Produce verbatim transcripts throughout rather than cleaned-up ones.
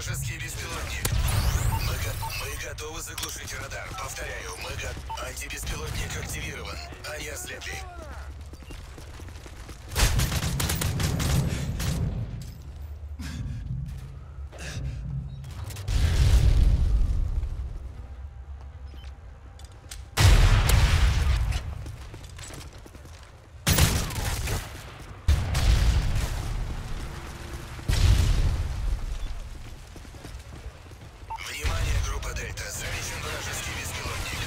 вражеский беспилотник. Мы, го мы готовы заглушить радар. Повторяю, мы го антибеспилотник активирован. Они ослепли. Замечен вражеский беспилотник.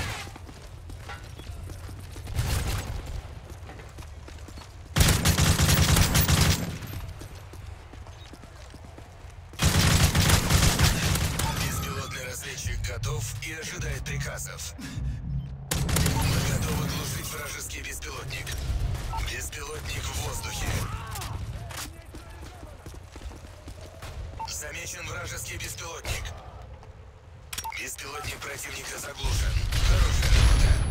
Беспилотный разведчик готов и ожидает приказов. Мы готовы глушить вражеский беспилотник. Беспилотник в воздухе. Замечен вражеский беспилотник. Беспилотник противника заглушен. Хорошая работа.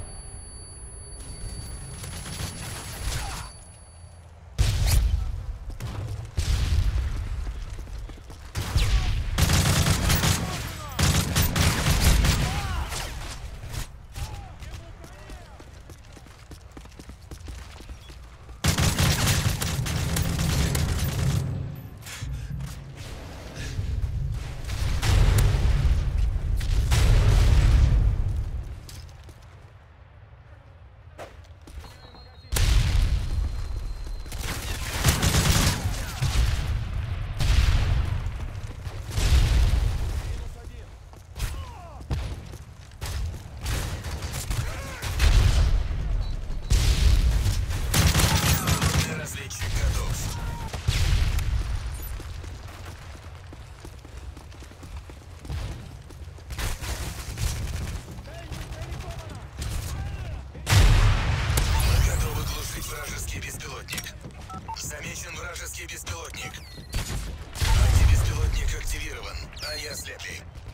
Вражеский беспилотник. Замечен вражеский беспилотник. Антибеспилотник активирован. Они ослепли.